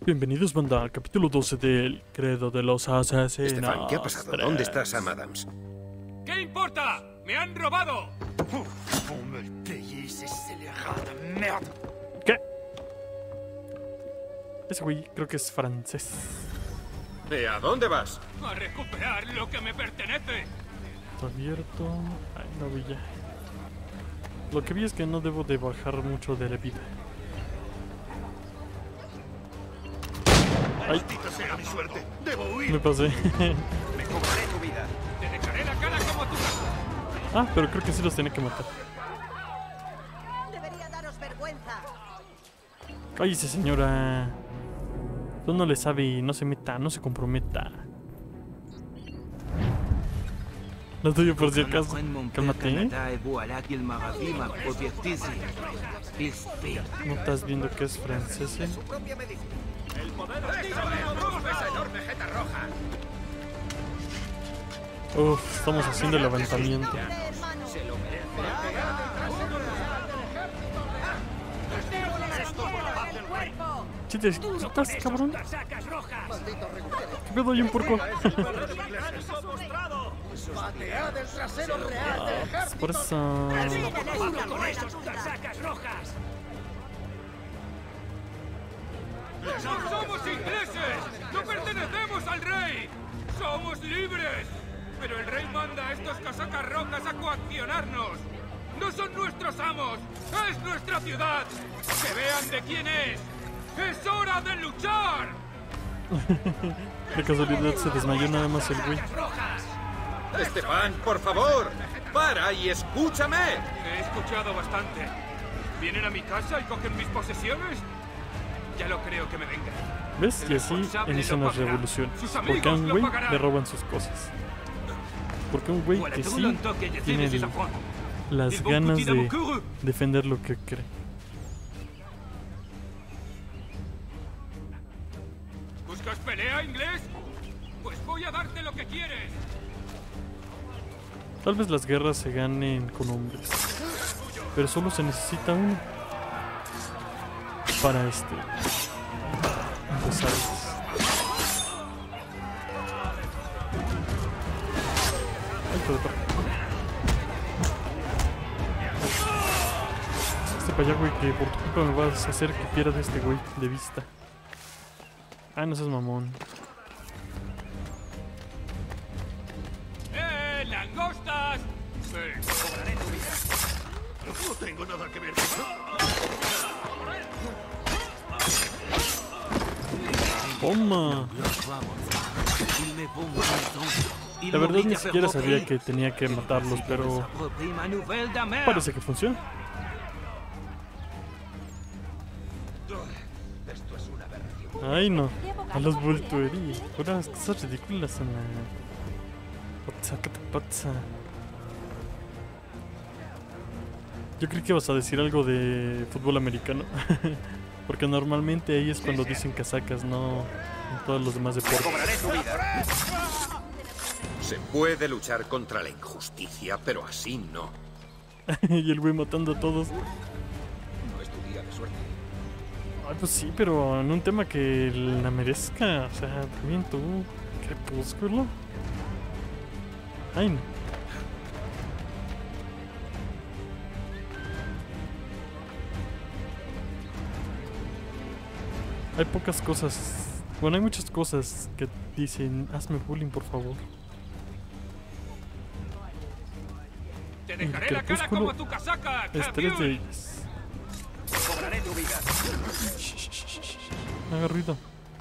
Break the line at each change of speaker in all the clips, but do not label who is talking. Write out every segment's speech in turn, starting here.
Bienvenidos, banda, al capítulo 12 del Credo de los Asesinos.
Estefan, ¿qué ha pasado? ¿Dónde está Sam Adams?
¿Qué importa? ¡Me han robado!
¿Qué? Ese güey creo que es francés.
¿Y a dónde vas?
¡A recuperar lo que me pertenece!
Está abierto. Ay, no vi ya. Lo que vi es que no debo de bajar mucho de la vida. Ay,
¡Maldita sea mi suerte! ¡Debo huir!
me pasé.
¡Me cobraré tu vida!
¡Te dejaré la cara como tú!
Ah, pero creo que sí los tenía que matar.
Debería daros vergüenza.
Cállese, señora. Tú no le sabe y no se meta, no se comprometa. Lo tuyo por si acaso. Cálmate, ¿eh? ¿No estás viendo que es francés?
¡El poder esa enorme jeta roja!
Uf, estamos haciendo el levantamiento.
Hermano.
¡Se lo merece!
¿Sí te quitas, cabrón?
¡Sacas rojas!
¿Qué pedo? Hay un porco.
¡Patead el trasero real del ejército!
Por eso.
¡Con esos sacas rojas! ¡No somos ingleses! ¡No pertenecemos al rey! ¡Somos libres! Pero el rey manda a estos casacas rojas a coaccionarnos. ¡No son nuestros amos! ¡Es nuestra ciudad! ¡Que vean de quién es! ¡Es hora de luchar!
De casualidad se desmayó nada más el güey.
Estefan, por favor, para y escúchame.
He escuchado bastante. ¿Vienen a mi casa y cogen mis posesiones? Ya lo creo que me vengan.
¿Ves? Y así inician las revoluciones. Porque a un güey le roban sus cosas. Porque un güey que sí tiene las ganas de defender lo que cree.
¿Buscas pelea, inglés? Pues voy a darte lo que quieres.
Tal vez las guerras se ganen con hombres. Pero solo se necesita uno. Para empezar. Ay, hijo de perra. Para allá, güey, que por tu culpa me vas a hacer que pierda este güey de vista. Ah, no seas mamón.
¡Langostas!
Cobraré tu vida. No tengo nada que ver con eso.
¡Toma! La verdad ni siquiera sabía que tenía que matarlos, pero parece que funciona.
Esto es una aberración.
Ay no, a los voltuerí. Puras cosas ridículas, Ana. Pazza, ¿qué te pasa? Yo creí que ibas a decir algo de fútbol americano. Porque normalmente ahí es cuando dicen casacas, no en todos los demás deportes.
Cobraré tu vida. Se puede luchar contra la injusticia, pero así no.
Y el güey matando a todos.
No es tu día de suerte.
Ay, pues sí, pero en un tema que la merezca. O sea, también tú, Crepúsculo. Ay, no. Hay pocas cosas. Bueno, hay muchas cosas que dicen: hazme bullying, por favor.
¡Te
Y
dejaré la cara
Crepúsculo
como tu casaca!
es 3
campeón!
de ellas.
Cobraré tu vida.
Haga ruido.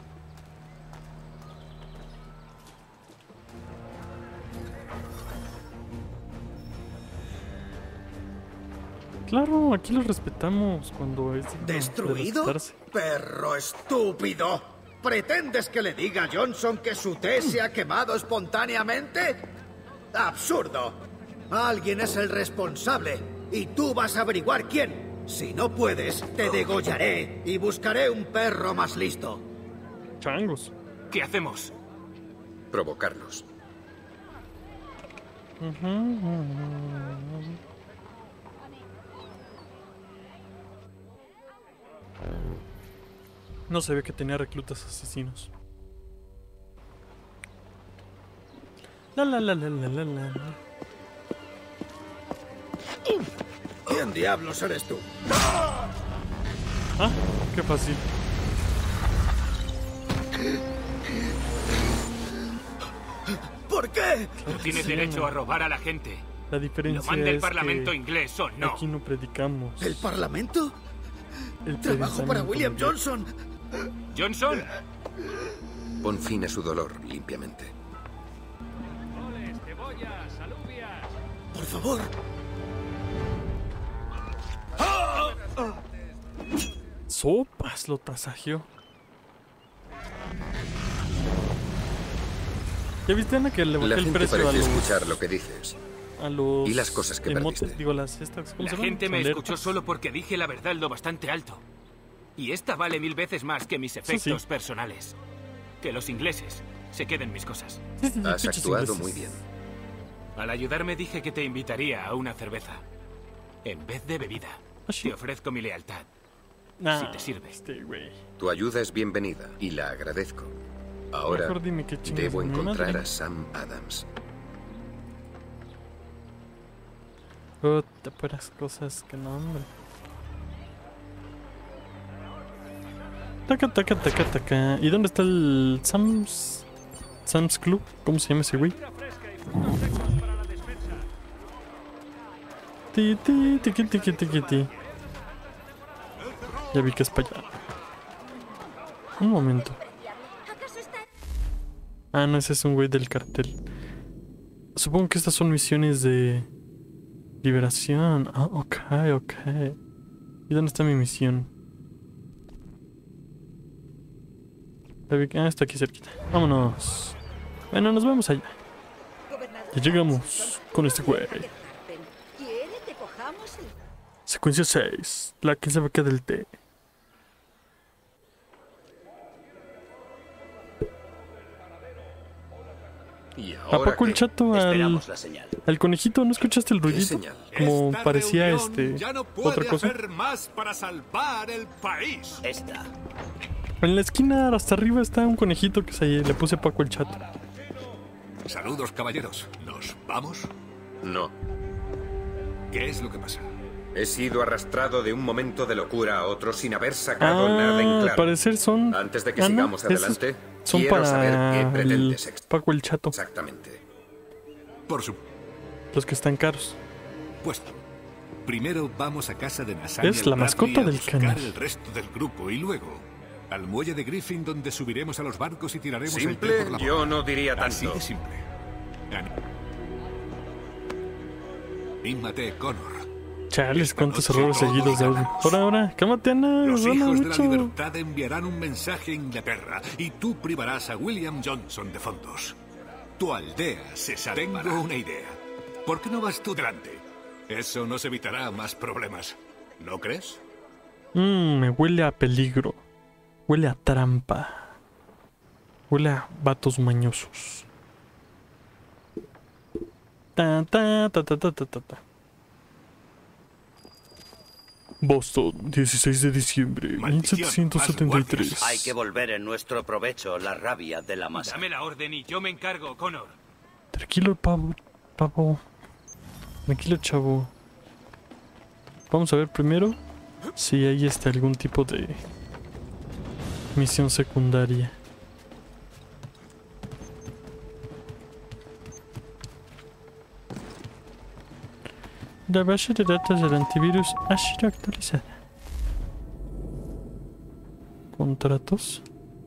Claro, aquí los respetamos cuando es digno de
¿Destruido?
respetarse.
¡Perro estúpido! ¿Pretendes que le diga a Johnson que su té se ha quemado espontáneamente? ¡Absurdo! Alguien es el responsable y tú vas a averiguar quién. Si no puedes, te degollaré y buscaré un perro más listo.
Changos.
¿Qué hacemos?
Provocarlos.
No se ve que tenía reclutas asesinos. La la la la la la la.
¿Quién diablos eres tú?
Ah, qué fácil.
¿Por qué?
No tienes derecho a robar a la gente.
La diferencia
Lo manda el
es
Parlamento
que
inglés o no.
aquí no predicamos.
¿El Parlamento?
El
Trabajo para William
pensamiento.
Johnson.
Johnson.
Pon fin a su dolor limpiamente.
Por favor.
Sopas, lo tasajeó. ¿Ya viste, Ana, que le
La
bajé el
gente
precio
parece
a los...
escuchar lo que dices.
a los...
Y las cosas que
emotes,
perdiste.
digo, las estas... ¿cómo
La
se llaman?
gente me
Alertas.
escuchó solo porque dije la verdad lo bastante alto. Y esta vale 1000 veces más que mis efectos
sí.
personales. Que los ingleses se queden mis cosas.
Sí, sí, sí,
Has
pinches
actuado
ingleses.
muy bien.
Al ayudarme dije que te invitaría a una cerveza. En vez de bebida.
Ah, sí.
Te ofrezco mi lealtad.
Nah,
si te sirve.
Güey.
Tu ayuda es bienvenida y la agradezco. Ahora
Mejor dime qué chingas
debo
de mi
encontrar
madre.
a Sam Adams.
Puta, puras cosas que no, hombre. Taca, taca, taca, taca. ¿Y dónde está el Sam's Club? ¿Cómo se llama ese güey? Ti, ti, tiqui, tiqui, tiqui, ti. Ya vi que es para allá. Un momento. Ah, no, ese es un güey del cartel. Supongo que estas son misiones de liberación. Ah, ok, ok. ¿Y dónde está mi misión? Ah, está aquí cerquita. Vámonos. Bueno, nos vemos allá. Ya llegamos con este güey. Secuencia 6. La que se va a quedar del té.
¿Y
¿A
ahora
poco el
qué?
chato
Esperamos la señal.
al conejito? ¿No escuchaste el
¿Qué
ruidito?
señal?
Como
Esta
parecía
reunión ya no puede
otra cosa.
hacer más para salvar el país.
Esta.
En la esquina hasta arriba está un conejito que le puse Paco el chato.
Saludos, caballeros. ¿Nos vamos?
No.
¿Qué es lo que pasa?
He sido arrastrado de un momento de locura a otro sin haber sacado nada en
Al
claro.
parecer son...
Antes de que
Ah, no,
sigamos
esos
adelante,
son
quiero
para
saber qué
el
pretendes
Paco el chato.
exactamente.
Por
Los que están caros.
supuesto. Primero vamos a casa de Nathaniel
Es la
Bradley
mascota
a
del
buscar
canal.
el resto del grupo y luego al muelle de Griffin donde subiremos a los barcos y tiraremos el té
Simple,
por la
yo
borda.
no diría
Así
tanto.
de simple. Anímate, Connor.
Chales, cuántos
noche
errores
todos
seguidos de audio.
ganamos.
Ahora, cálmate, Ana.
Los
Ana,
hijos de la
mucho.
libertad enviarán un mensaje a Inglaterra y tú privarás a William Johnson de fondos. Tu aldea se salvará. Tengo una idea. ¿Por qué no vas tú delante? Eso nos evitará más problemas. ¿No crees?
Me huele a peligro. Huele a trampa. Huele a vatos mañosos. Ta, ta, ta, ta, ta, ta, ta, ta. Boston, 16 de diciembre,
Maldición,
1773.
Hay que volver en nuestro provecho la rabia de la masa.
Dame la orden y yo me encargo, Connor.
Tranquilo, pavo. Tranquilo, chavo. Vamos a ver primero si hay algún tipo de misión secundaria. La base de datos del antivirus ha sido actualizada. Contratos.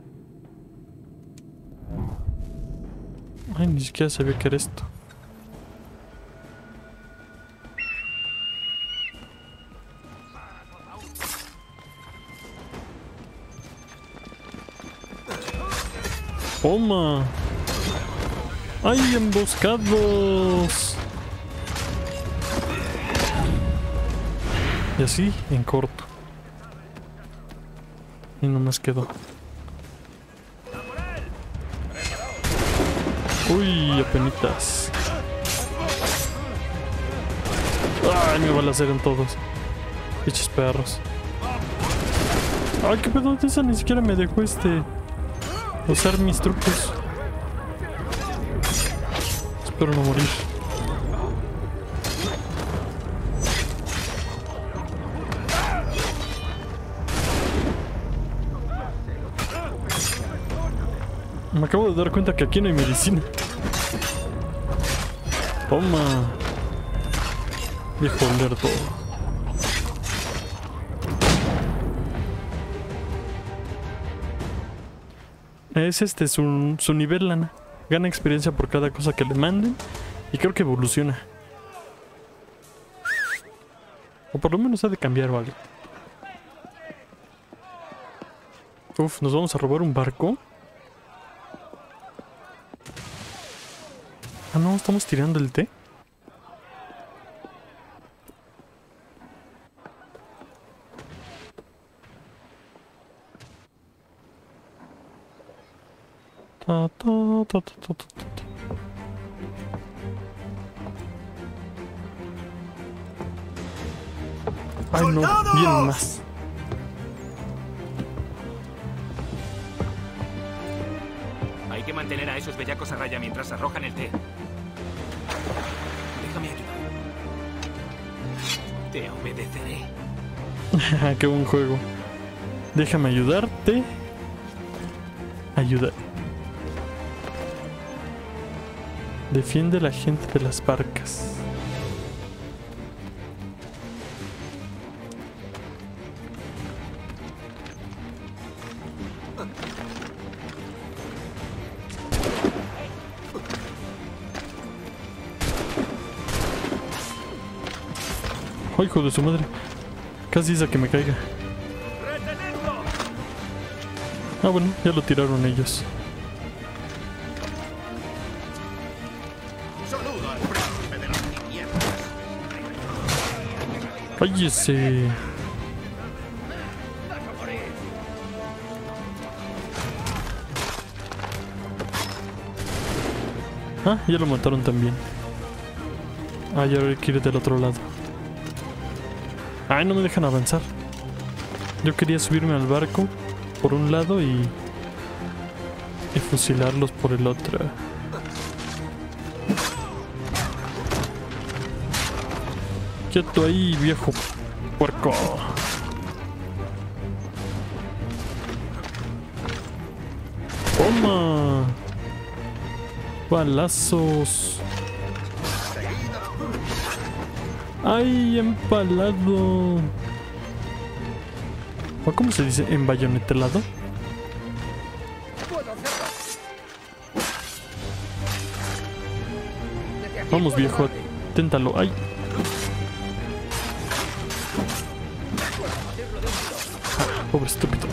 Ay, ni siquiera sabía que era esto. ¡Toma! ¡Ay, emboscados! Y así, en corto. Y nomás quedó. Uy, apenitas. Ay, me balacearon todos. Pinches perros. Ay, qué pedo, esa ni siquiera me dejó usar mis trucos. Espero no morir. Me acabo de dar cuenta que aquí no hay medicina. Toma. Viejo lerdo. Es su nivel, Lana. Gana experiencia por cada cosa que le manden. Y creo que evoluciona. O por lo menos ha de cambiar o algo. Uf, ¿nos vamos a robar un barco? Ah, no, estamos tirando el té. Ta, ta, ta, ta, ta, ta, ta. Ay, no, vienen más.
Hay que mantener a esos bellacos a raya mientras arrojan el té. Déjame ayudar. Te obedeceré.
Qué buen juego. Déjame ayudarte. Ayuda. Defiende a la gente de las barcas. ¡Oh, hijo de su madre! Casi hizo que me caiga. Ah, bueno, ya lo tiraron ellos. ¡Cállese! Ah, ya lo mataron también. Ah, ya ahora hay que ir del otro lado. Ay, no me dejan avanzar. Yo quería subirme al barco por un lado y fusilarlos por el otro. Quieto ahí, viejo puerco. Toma. Balazos. ¡Ay, empalado! ¿O cómo se dice? ¿Embayonetelado? Vamos, viejo, téntalo. ¡Ay! Ah, pobre estúpido.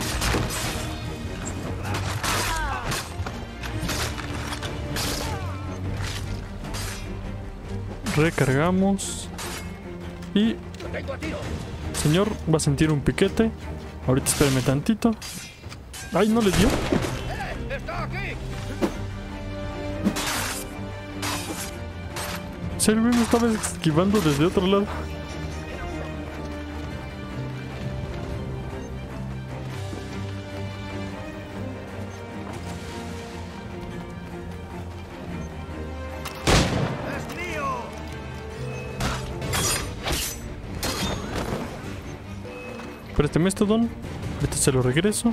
Recargamos. Y... señor, va a sentir un piquete. Ahorita espérame tantito. ¡Ay, no le dio! ¿Serio, me estaba esquivando desde otro lado? Présteme esto, Don. Ahorita se lo regreso.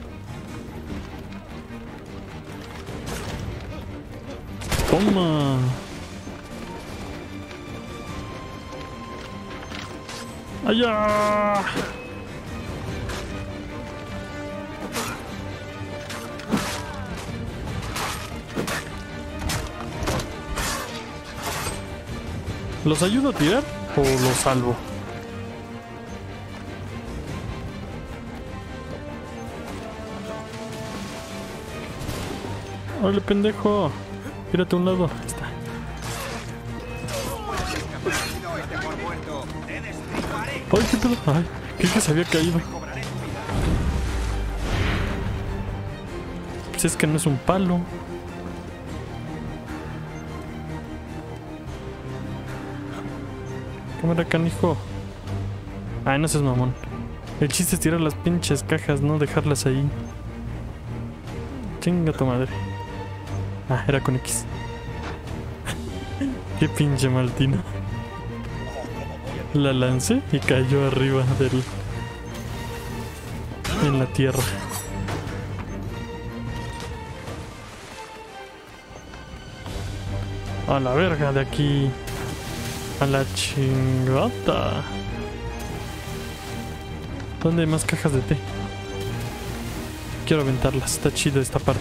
Toma. ¡Allá! ¿Los ayudo a tirar o los salvo? ¡Órale, pendejo! Tírate a un lado. Ahí está. ¡Ay, qué pedo! ¡Ay! Creí que se había caído. Pues es que no es un palo. Cámara, canijo. Ay, no seas mamón. El chiste es tirar las pinches cajas, no dejarlas ahí. Chinga tu madre. Ah, era con X. Qué pinche maltina. La lancé y cayó arriba del... en la tierra. A la verga de aquí. A la chingada. ¿Dónde hay más cajas de té? Quiero aventarlas, está chido esta parte.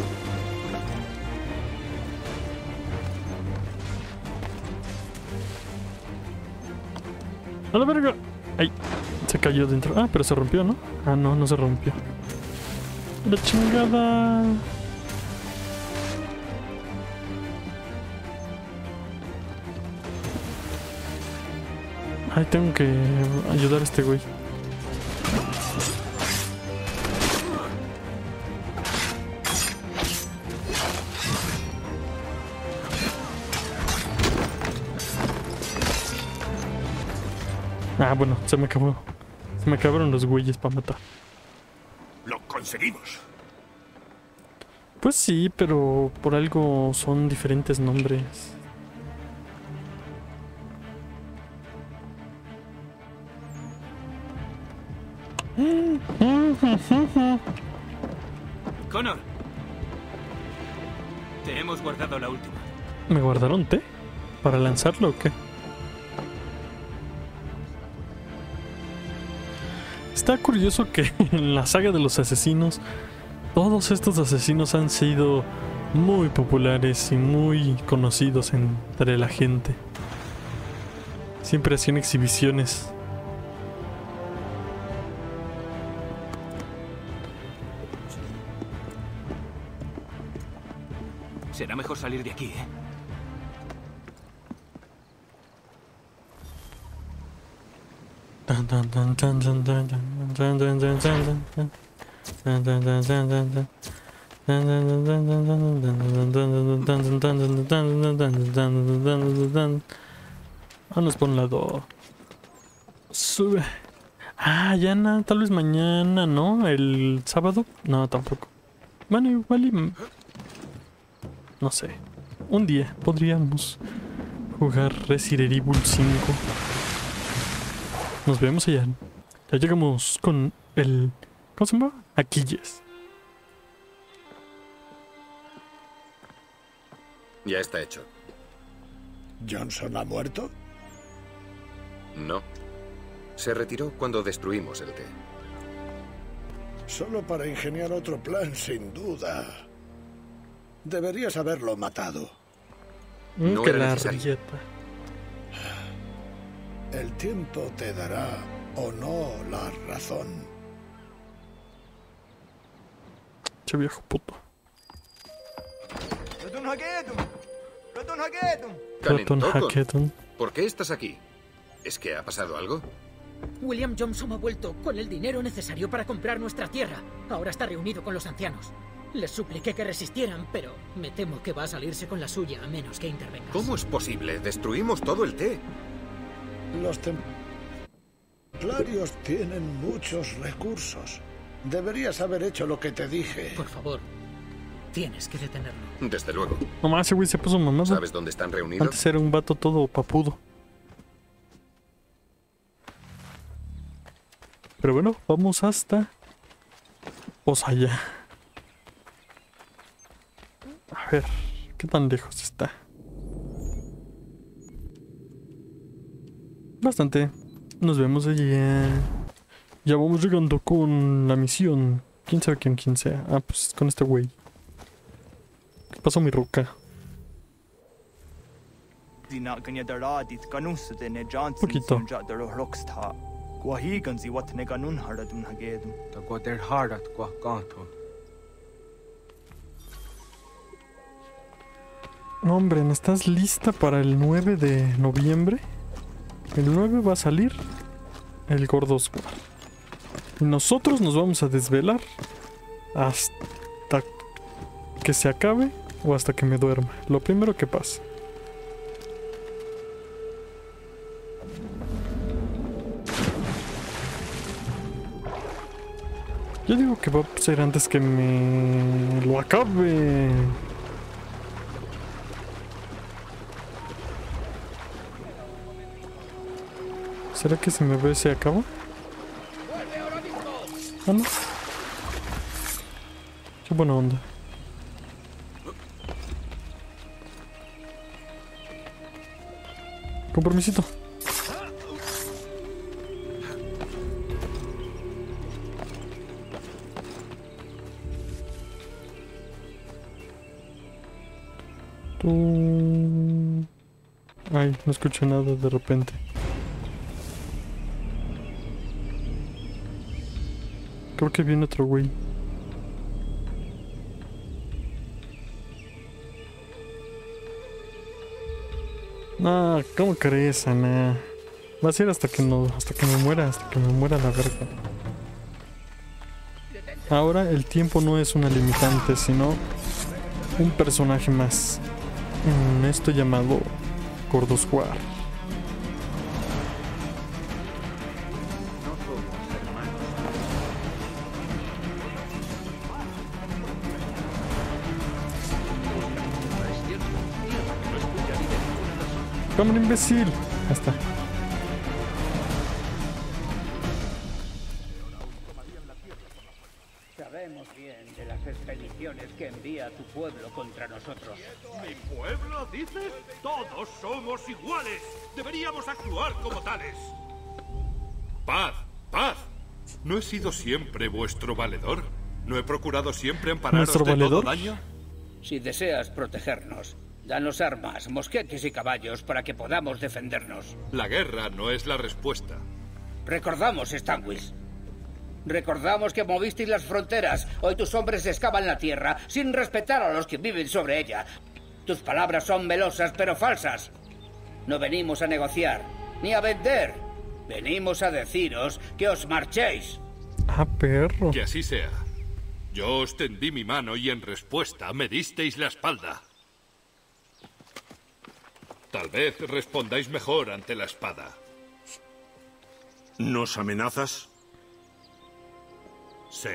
¡A la verga! ¡Ay! Se cayó dentro. Ah, pero se rompió, ¿no? Ah, no, no se rompió. ¡La chingada! Ay, tengo que ayudar a este güey. Ah, bueno, se me acabó. Se me acabaron los güeyes para matar.
Lo conseguimos.
Pues sí, pero por algo son diferentes nombres.
Connor, te hemos guardado la última.
¿Me guardaron té? ¿Para lanzarlo o qué? Está curioso que en la saga de los asesinos, todos estos asesinos han sido muy populares y muy conocidos entre la gente. Siempre hacían exhibiciones.
Será mejor salir de aquí, ¿eh?
Vamos por un lado. Sube. Ah, ya no, tal vez mañana, ¿no? ¿El sábado? No, tampoco. Bueno, igual y... no sé. Un día podríamos jugar Resident Evil 5. Nos vemos allá. Ya llegamos con el... ¿cómo se llama? Aquilles.
Ya está hecho.
¿Johnson ha muerto?
No. Se retiró cuando destruimos el té.
Solo para ingeniar otro plan, sin duda. Deberías haberlo matado.
No
que
era
la
necesario.
rieta.
El tiempo te dará o no la razón.
Che viejo puto. Proton Hacketon.
¿Por qué estás aquí? ¿Es que ha pasado algo?
William Johnson ha vuelto con el dinero necesario para comprar nuestra tierra. Ahora está reunido con los ancianos. Les supliqué que resistieran, pero me temo que va a salirse con la suya a menos que intervengas.
¿Cómo es posible? Destruimos todo el té.
Los templarios tienen muchos recursos. Deberías haber hecho lo que te dije.
Por favor, tienes que detenerlo.
Desde luego.
Nomás ese güey se puso mamado.
¿Sabes dónde están reunidos?
Antes era un vato todo papudo. Pero bueno, vamos hasta... pues allá. A ver, ¿qué tan lejos está? Bastante. Nos vemos allá. Ya vamos llegando con la misión. ¿Quién sabe quién sea? Ah, pues con este güey. ¿Qué pasó, mi ruca? Poquito. No, hombre, ¿no estás lista para el 9 de noviembre? El 9 va a salir el Gordo Squad. Y nosotros nos vamos a desvelar hasta que se acabe o hasta que me duerma. Lo primero que pasa. Yo digo que va a ser antes que me lo acabe. ¿Será que si me ve se acaba? Ah, no. Qué buena onda. Con permisito. Ay, no escucho nada de repente. Creo que viene otro güey. No, ¿cómo crees, Ana? Va a ser hasta que me muera la verga. Ahora el tiempo no es una limitante, sino un personaje más. Esto llamado God of War. ¡Cámara, imbécil! Ya está.
Sabemos bien de las expediciones que envía tu pueblo contra nosotros.
¿Mi pueblo, dices? Todos somos iguales. Deberíamos actuar como tales.
Paz, paz. ¿No he sido siempre vuestro valedor? ¿No he procurado siempre ampararos de todo daño?
Si deseas protegernos, danos armas, mosquetes y caballos para que podamos defendernos.
La guerra no es la respuesta.
Recordamos, Stanwix. Recordamos que movisteis las fronteras. Hoy tus hombres excavan la tierra sin respetar a los que viven sobre ella. Tus palabras son melosas pero falsas. No venimos a negociar, ni a vender. Venimos a deciros que os marchéis.
Ah, perro.
Que así sea. Yo os tendí mi mano y en respuesta me disteis la espalda. Tal vez respondáis mejor ante la espada.
¿Nos amenazas?
Sí.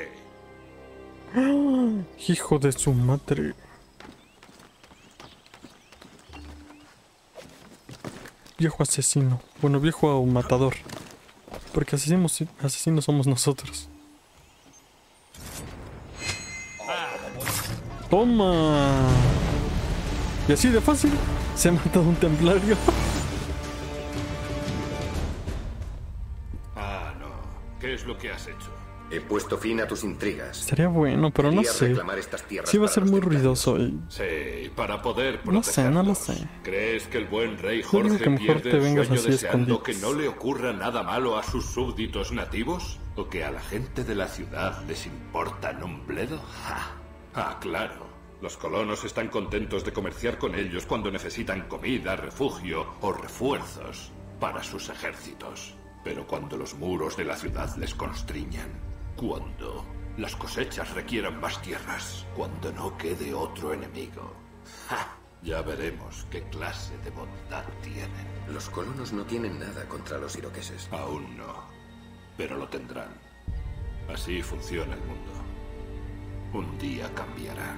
Hijo de su madre. Viejo asesino. Bueno, viejo matador. Porque asesinos somos nosotros. ¡Toma! Y así de fácil se ha matado un templario.
Ah, no. ¿Qué es lo que has hecho?
He puesto fin a tus intrigas.
Sería bueno, pero no sé. Sí va a ser muy ruidoso y...
Sí, para poder protegerlos.
No sé, no lo sé.
¿Crees que el buen rey Jorge pierde el sueño deseando que no le ocurra nada malo a sus súbditos nativos? ¿O que a la gente de la ciudad les importan un bledo? ¡Ja! Ah, claro. Los colonos están contentos de comerciar con ellos cuando necesitan comida, refugio o refuerzos para sus ejércitos. Pero cuando los muros de la ciudad les constriñan, cuando las cosechas requieran más tierras, cuando no quede otro enemigo, ¡ja! Ya veremos qué clase de bondad tienen.
Los colonos no tienen nada contra los iroqueses.
Aún no, pero lo tendrán. Así funciona el mundo. Un día cambiarán.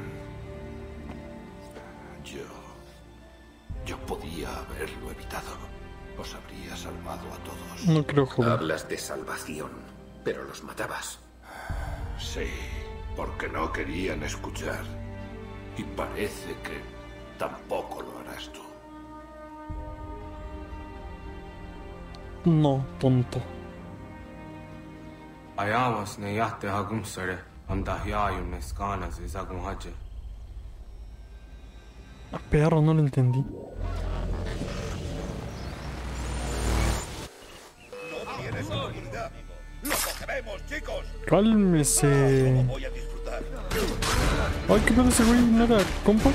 Yo podía haberlo evitado. Os habría salvado a todos.
No creo, joder.
Hablas de salvación, pero los matabas.
Sí, porque no querían escuchar. Y parece que tampoco lo harás tú.
No, tonto. A perro, no lo entendí. Cálmese. Ay, ¿qué pedo ese güey? ¿No era compa?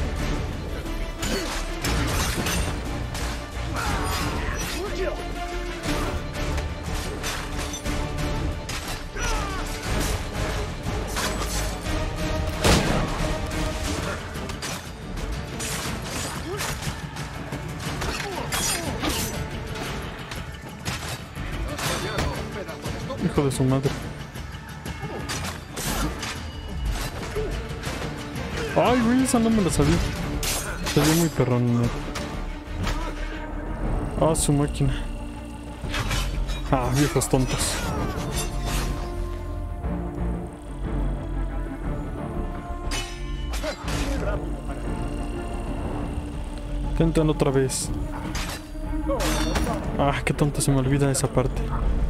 Hijo de su madre. Ay, güey, esa no me la sabía. Se ve muy perrón, ¿no? Ah, su máquina. Ah, viejos tontos. Intentan otra vez. Ah, qué tonto, se me olvida esa parte.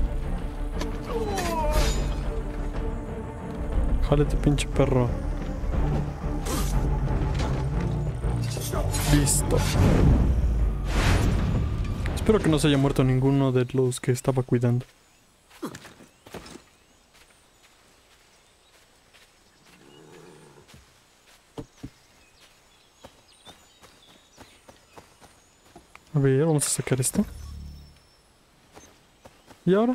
Jálate, pinche perro. Listo. Espero que no se haya muerto ninguno de los que estaba cuidando. A ver, vamos a sacar esto. ¿Y ahora?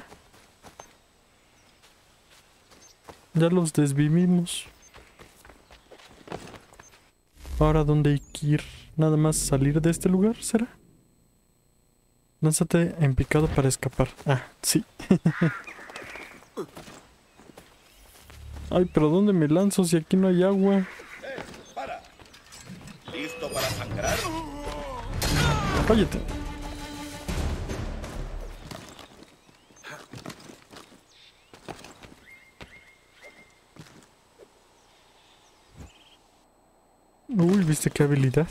Ya los desvivimos. Ahora, ¿dónde hay que ir? Nada más salir de este lugar, ¿será? Lánzate en picado para escapar. Ah, sí. Ay, pero ¿dónde me lanzo si aquí no hay agua?
¡Para! ¿Listo para sangrar?
Cállate. Uy, ¿viste qué habilidad?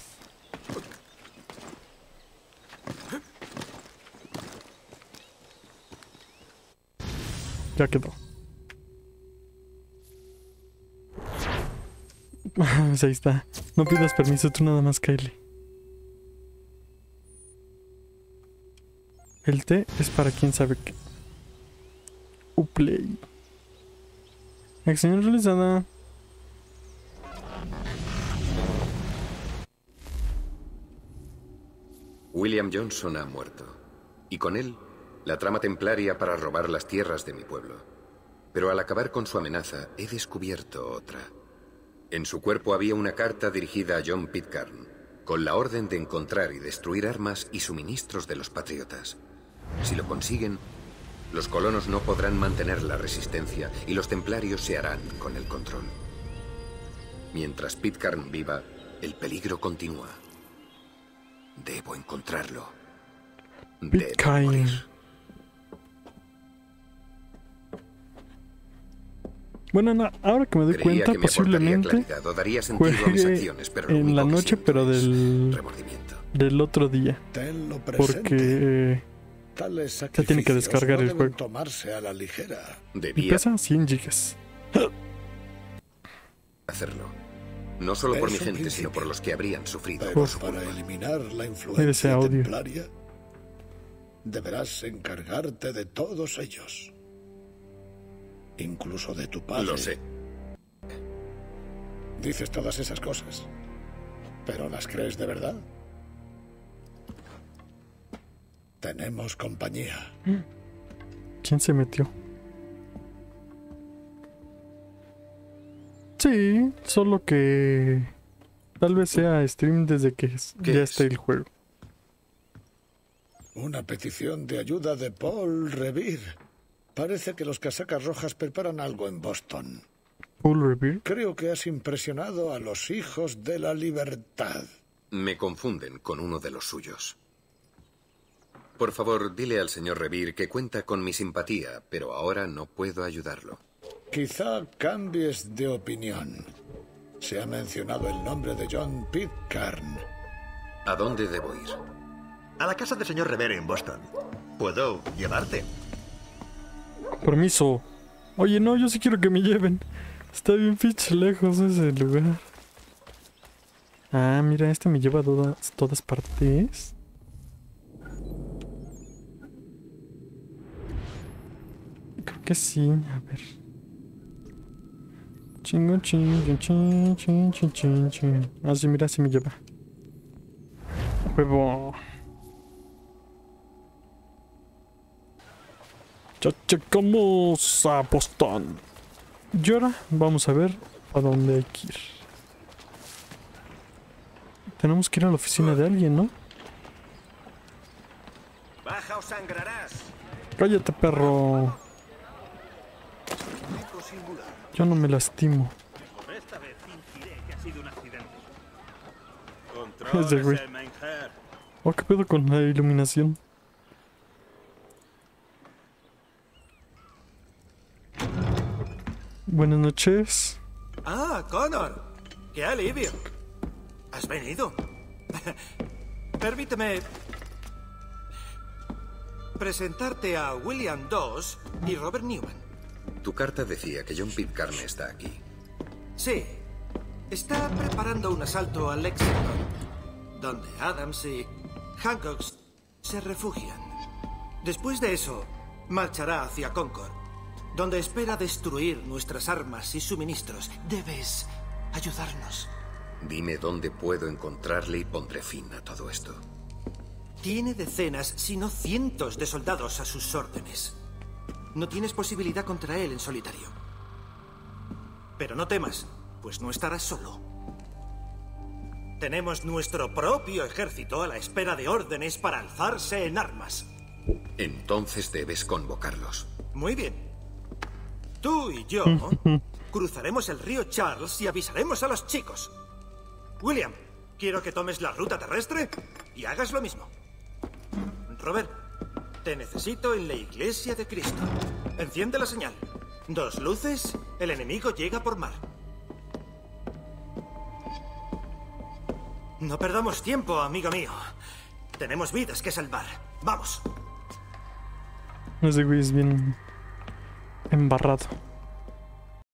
Ya quedó. Pues ahí está. No pidas permiso tú nada más, Kylie. El té es para quien sabe qué. Uplay. Acción realizada.
William Johnson ha muerto. Y con él, la trama templaria para robar las tierras de mi pueblo. Pero al acabar con su amenaza, he descubierto otra. En su cuerpo había una carta dirigida a John Pitcairn, con la orden de encontrar y destruir armas y suministros de los patriotas. Si lo consiguen, los colonos no podrán mantener la resistencia y los templarios se harán con el control. Mientras Pitcairn viva, el peligro continúa. Debo encontrarlo. Debo morir.
Bueno, no, ahora que me doy cuenta, posiblemente juegue en la noche, pero del otro día. Porque se tiene que descargar el juego.
Tomarse a la ligera.
Y pesa 100 gigas.
Hacerlo. No solo por mi gente, sino por los que habrían sufrido.
Pero para eliminar la influencia templaria, deberás encargarte de todos ellos. Incluso de tu padre.
Lo sé.
Dices todas esas cosas, ¿pero las crees de verdad? Tenemos compañía.
¿Quién se metió? Sí, solo que tal vez sea stream desde que ya esté el juego.
Una petición de ayuda de Paul Revere. Parece que los casacas rojas preparan algo en Boston.
¿Paul Revere?
Creo que has impresionado a los hijos de la libertad.
Me confunden con uno de los suyos. Por favor, dile al señor Revere que cuenta con mi simpatía, pero ahora no puedo ayudarlo.
Quizá cambies de opinión. Se ha mencionado el nombre de John Pitcairn.
¿A dónde debo ir?
A la casa del señor Revere en Boston. ¿Puedo llevarte?
Permiso. Oye, no, yo sí quiero que me lleven. Está bien pinche lejos ese lugar. Ah, mira, este me lleva a todas partes. Creo que sí, a ver. Chingo, chingo, chingo, chingo, chingo, chingo. Ah, sí, mira, sí me lleva. Huevo. Ya llegamos a Boston. Y ahora vamos a ver a dónde hay que ir. Tenemos que ir a la oficina de alguien, ¿no?
Baja o sangrarás.
Cállate, perro. Yo no me lastimo.
Esta vez fingiré que
sido un accidente.
Ese güey. Oh, ¿qué pedo con la iluminación? Buenas noches.
Ah, Connor. ¡Qué alivio! ¿Has venido? Permíteme presentarte a William II y Robert Newman.
Tu carta decía que John Pitcairn está aquí.
Sí. Está preparando un asalto a Lexington, donde Adams y Hancock se refugian. Después de eso, marchará hacia Concord, donde espera destruir nuestras armas y suministros. Debes ayudarnos.
Dime dónde puedo encontrarle y pondré fin a todo esto.
Tiene decenas, si no cientos de soldados a sus órdenes. No tienes posibilidad contra él en solitario. Pero no temas, pues no estarás solo. Tenemos nuestro propio ejército a la espera de órdenes para alzarse en armas.
Entonces debes convocarlos.
Muy bien. Tú y yo cruzaremos el río Charles y avisaremos a los chicos. William, quiero que tomes la ruta terrestre y hagas lo mismo. Robert, te necesito en la iglesia de Cristo. Enciende la señal. 2 luces, el enemigo llega por mar. No perdamos tiempo, amigo mío. Tenemos vidas que salvar. ¡Vamos!
Ese güey es bien embarrado.